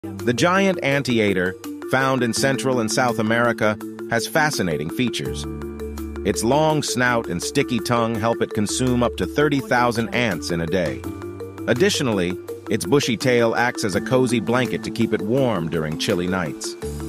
The giant anteater, found in Central and South America, has fascinating features. Its long snout and sticky tongue help it consume up to 30,000 ants in a day. Additionally, its bushy tail acts as a cozy blanket to keep it warm during chilly nights.